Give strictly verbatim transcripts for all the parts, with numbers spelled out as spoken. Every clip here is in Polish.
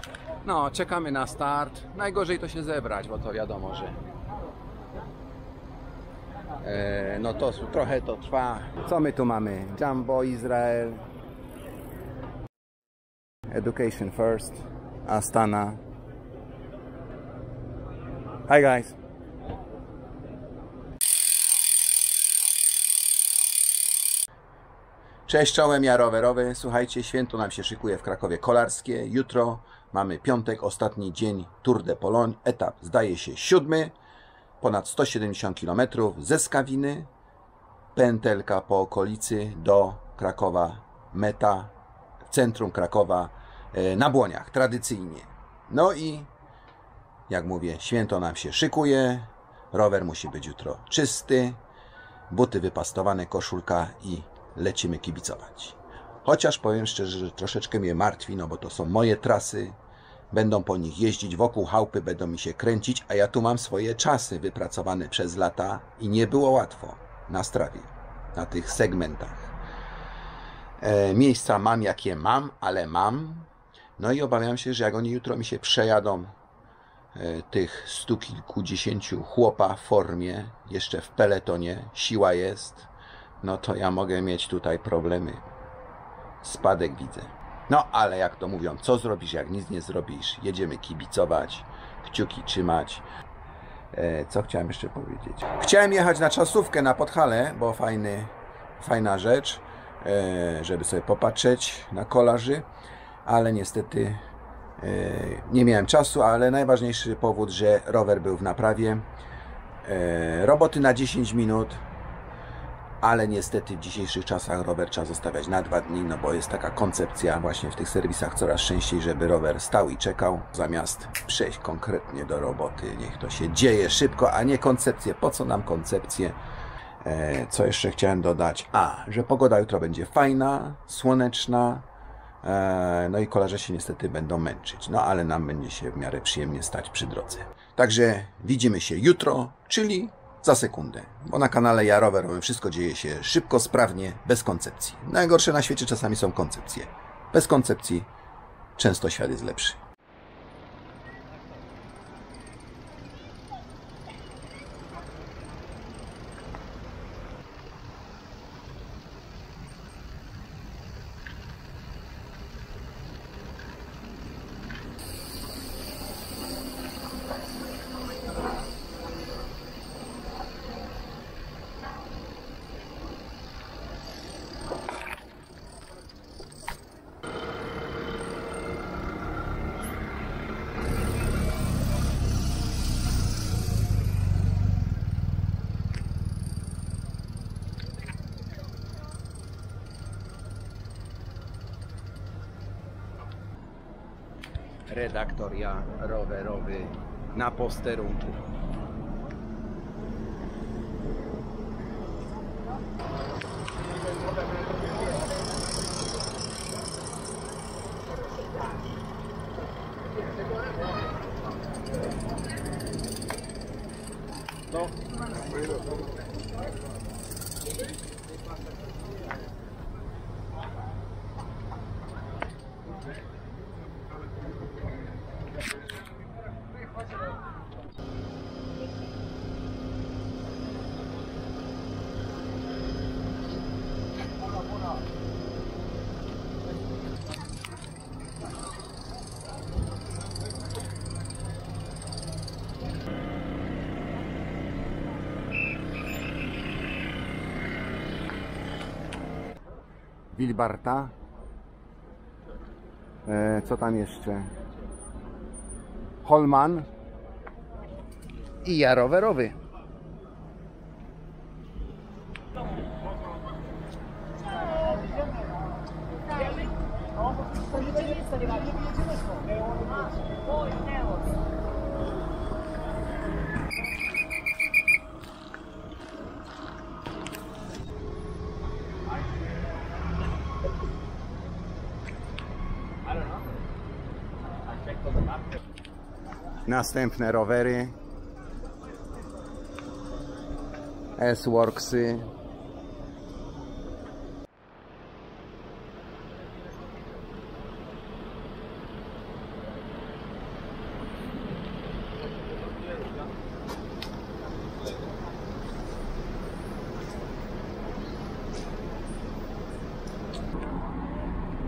No, czekamy na start. Najgorzej to się zebrać, bo to wiadomo, że e, no to trochę to trwa. Co my tu mamy? Jumbo Izrael, Education First, Astana. Hi guys. Cześć, czołem, ja rowerowy. Słuchajcie, święto nam się szykuje w Krakowie Kolarskie. Jutro mamy piątek, ostatni dzień Tour de Pologne. Etap zdaje się siódmy, ponad sto siedemdziesiąt kilometrów ze Skawiny. Pętelka po okolicy do Krakowa, meta w centrum Krakowa na Błoniach, tradycyjnie. No i jak mówię, święto nam się szykuje. Rower musi być jutro czysty, buty wypastowane, koszulka i lecimy kibicować. Chociaż powiem szczerze, że troszeczkę mnie martwi, no bo to są moje trasy. Będą po nich jeździć, wokół chałupy będą mi się kręcić, a ja tu mam swoje czasy wypracowane przez lata i nie było łatwo na strawie, na tych segmentach. E, miejsca mam jakie mam, ale mam. No i obawiam się, że jak oni jutro mi się przejadą e, tych stu kilkudziesięciu chłopa w formie, jeszcze w peletonie, siła jest, no to ja mogę mieć tutaj problemy. Spadek widzę. No ale jak to mówią, co zrobisz, jak nic nie zrobisz? Jedziemy kibicować, kciuki trzymać. E, co chciałem jeszcze powiedzieć? Chciałem jechać na czasówkę na Podhale, bo fajny, fajna rzecz, e, żeby sobie popatrzeć na kolarzy, ale niestety e, nie miałem czasu, ale najważniejszy powód, że rower był w naprawie. E, roboty na dziesięć minut. Ale niestety w dzisiejszych czasach rower trzeba zostawiać na dwa dni, no bo jest taka koncepcja właśnie w tych serwisach coraz częściej, żeby rower stał i czekał, zamiast przejść konkretnie do roboty. Niech to się dzieje szybko, a nie koncepcje. Po co nam koncepcje? E, co jeszcze chciałem dodać? A, że pogoda jutro będzie fajna, słoneczna, e, no i kolarze się niestety będą męczyć. No ale nam będzie się w miarę przyjemnie stać przy drodze. Także widzimy się jutro, czyli za sekundę, bo na kanale Ja Rowerowym wszystko dzieje się szybko, sprawnie, bez koncepcji. Najgorsze na świecie czasami są koncepcje. Bez koncepcji często świat jest lepszy. Redaktor Ja Rowerowy na posterunku. No. Wilbarta. E, co tam jeszcze? Holman i Ja Rowerowy. Następne rowery, S-Worksy,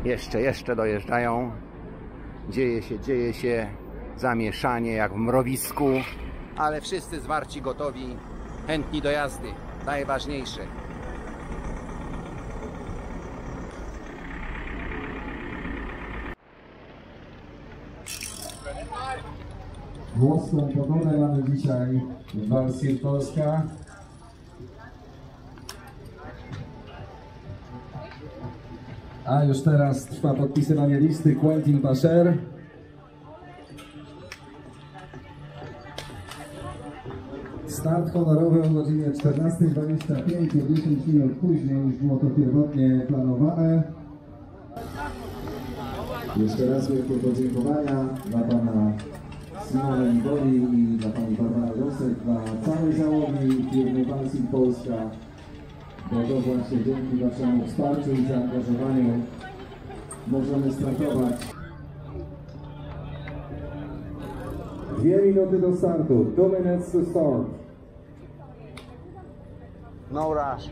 Jeszcze, jeszcze dojeżdżają. Dzieje się, dzieje się. Zamieszanie jak w mrowisku. Ale wszyscy zwarci, gotowi, chętni do jazdy. Najważniejsze. Włoską pogodę mamy dzisiaj w Valsir Polska. A już teraz trwa podpisywanie listy Quentin Pasher. Start honorowy o godzinie czternastej dwadzieścia pięć, o dziesięć minut później niż było to pierwotnie planowane. Jeszcze raz wielkie podziękowania dla pana Simona Libori i dla pani Barbary Rosek, dla całej załogi firmy Valsir Polska. Bo to właśnie dzięki waszemu wsparciu i zaangażowaniu możemy startować. Dwie minuty do startu. Two minutes to start. No rush.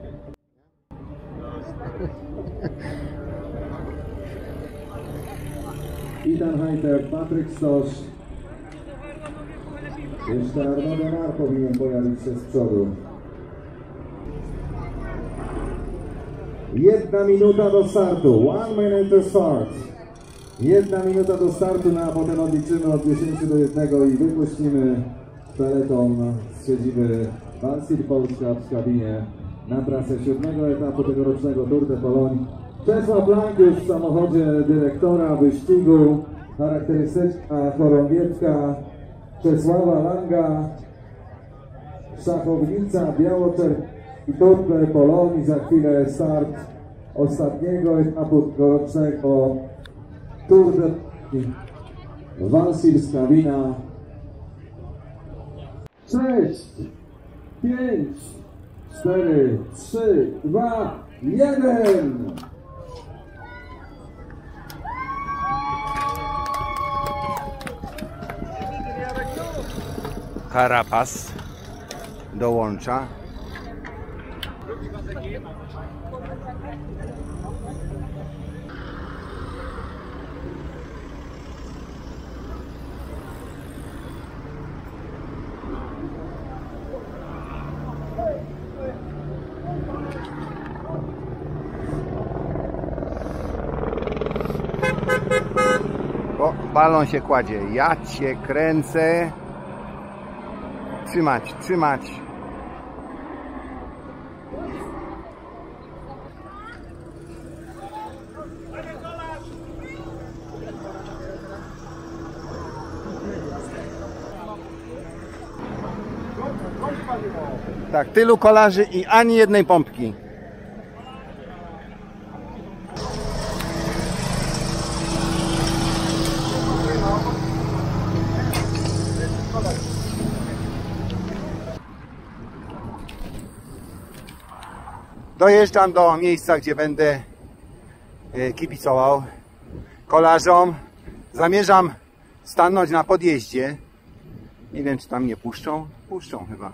Ethan Heiter, Patryk Stosz. Jeszcze Arnaud Denard powinien pojawić się z przodu. Jedna minuta do startu. One minute to start. Jedna minuta do startu, no a potem odliczymy od dziesięciu do jednego i wypuścimy peleton z siedziby Valsir Polska w kabinie na trasę siódmego etapu tegorocznego Tour de Pologne. Czesław Lang już w samochodzie dyrektora wyścigu. Charakterystyczna chorągiewka Czesława Langa. Szachownica biało-czerwona i Tour de Pologne. Za chwilę start ostatniego etapu tegorocznego Tour de Valsirska Wina. sześć, pięć, cztery, trzy, dwa, jeden. Carapaz dołącza. O, balon się kładzie. Ja cię kręcę. Trzymać, trzymać. Tak, tylu kolarzy i ani jednej pompki. Dojeżdżam do miejsca, gdzie będę kibicował kolarzom. Zamierzam stanąć na podjeździe. Nie wiem, czy tam mnie puszczą. Puszczą chyba.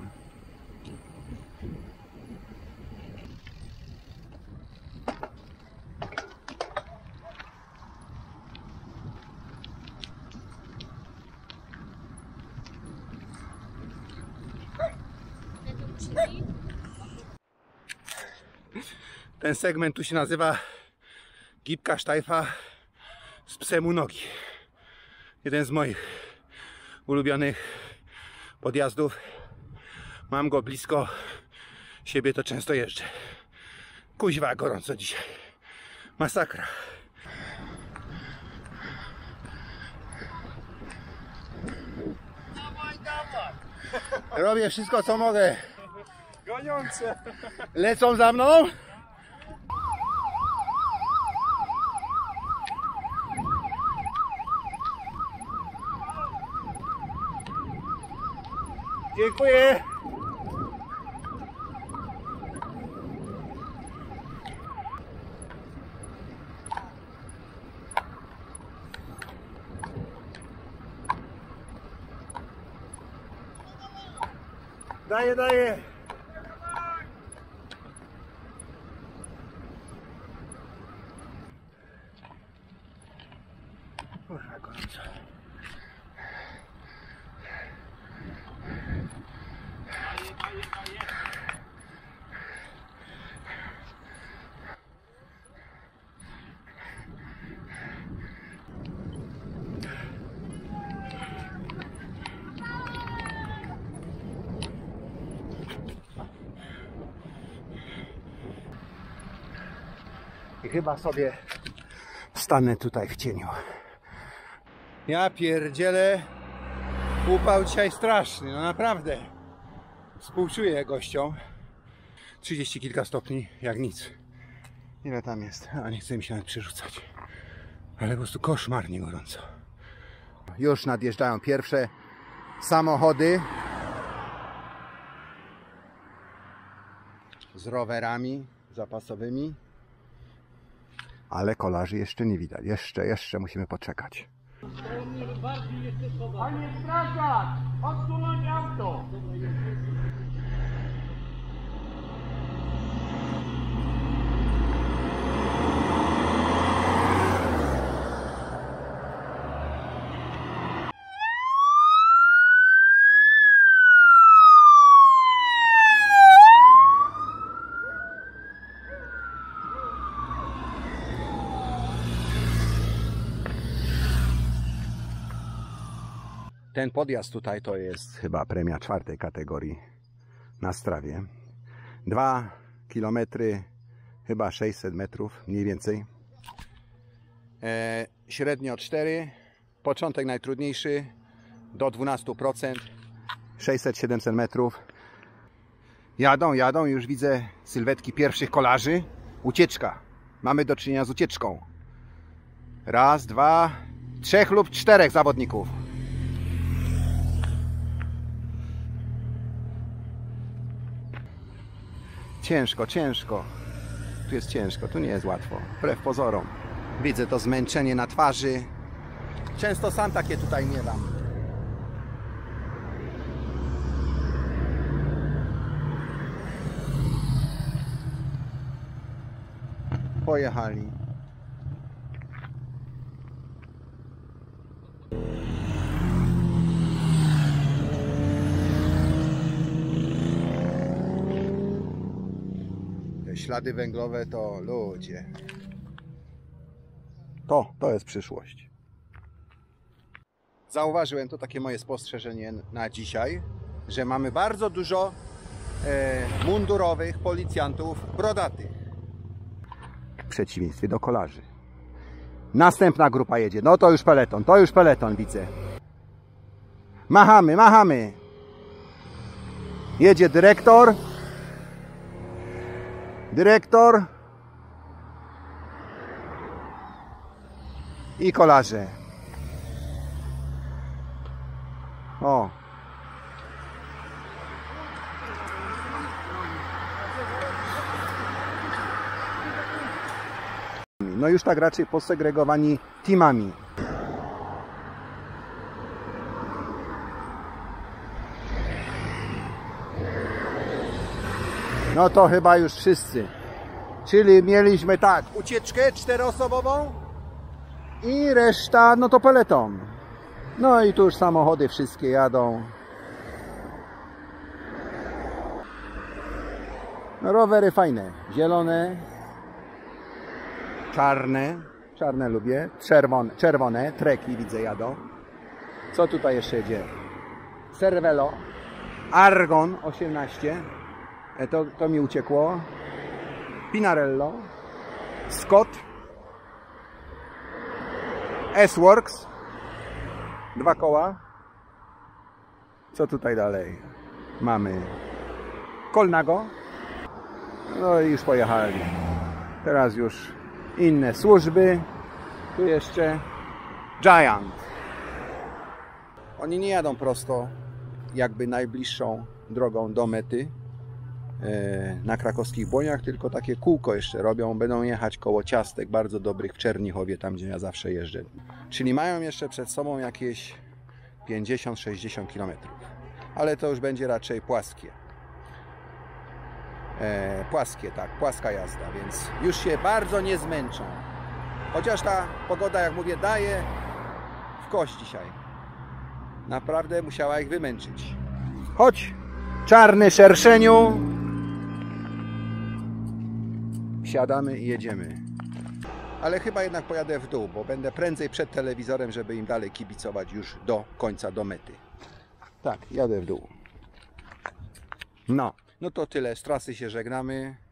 Ten segment tu się nazywa Gibka Sztajfa z psem u nogi. Jeden z moich ulubionych podjazdów. Mam go blisko siebie, to często jeżdżę. Kuźwa, gorąco dzisiaj. Masakra. Dawaj, dawaj. Robię wszystko, co mogę. Goniące. Lecą za mną? Dziękuję. Daję, daję. gorąco. I chyba sobie stanę tutaj w cieniu. Ja pierdzielę, upał dzisiaj straszny, no naprawdę. Współczuję gościom. trzydzieści kilka stopni, jak nic. Ile tam jest? A nie chcę mi się nawet przerzucać. Ale po prostu koszmarnie gorąco. Już nadjeżdżają pierwsze samochody z rowerami zapasowymi. Ale kolarzy jeszcze nie widać. Jeszcze, jeszcze musimy poczekać. Panie strażak! Odsunąć auto! Ten podjazd tutaj to jest chyba premia czwartej kategorii na strawie. Dwa kilometry, chyba sześćset metrów mniej więcej. E, średnio cztery, początek najtrudniejszy do dwunastu procent, sześćset siedemset metrów. Jadą, jadą, już widzę sylwetki pierwszych kolarzy. Ucieczka, mamy do czynienia z ucieczką. Raz, dwa, trzech lub czterech zawodników. Ciężko, ciężko. Tu jest ciężko, tu nie jest łatwo. Wbrew pozorom. Widzę to zmęczenie na twarzy. Często sam takie tutaj miewam. Pojechali. Ślady węglowe to ludzie. To, to jest przyszłość. Zauważyłem, to takie moje spostrzeżenie na dzisiaj, że mamy bardzo dużo e, mundurowych policjantów brodatych. W przeciwieństwie do kolarzy. Następna grupa jedzie. No to już peleton, to już peleton widzę. Machamy, machamy. Jedzie dyrektor. Dyrektor i kolarze. O. No już tak raczej posegregowani teamami. No to chyba już wszyscy. Czyli mieliśmy tak, ucieczkę czteroosobową i reszta, no to peleton. No i tu już samochody wszystkie jadą. No, rowery fajne, zielone, czarne, czarne lubię, czerwone, czerwone, treki widzę jadą. Co tutaj jeszcze jedzie? Cervelo, Argon osiemnaście. To, to mi uciekło. Pinarello, Scott, S-Works, dwa koła. Co tutaj dalej? Mamy Colnago. No i już pojechali. Teraz już inne służby. Tu jeszcze Giant. Oni nie jadą prosto, jakby najbliższą drogą do mety na krakowskich Błoniach, tylko takie kółko jeszcze robią. Będą jechać koło Ciastek, bardzo dobrych, w Czernichowie, tam gdzie ja zawsze jeżdżę. Czyli mają jeszcze przed sobą jakieś pięćdziesiąt sześćdziesiąt kilometrów. Ale to już będzie raczej płaskie. E, płaskie, tak, płaska jazda, więc już się bardzo nie zmęczą. Chociaż ta pogoda, jak mówię, daje w kość dzisiaj. Naprawdę musiała ich wymęczyć. Chodź, czarny szerszeniu. Siadamy i jedziemy. Ale chyba jednak pojadę w dół, bo będę prędzej przed telewizorem, żeby im dalej kibicować już do końca, do mety. Tak, jadę w dół. No, no to tyle. Z trasy się żegnamy.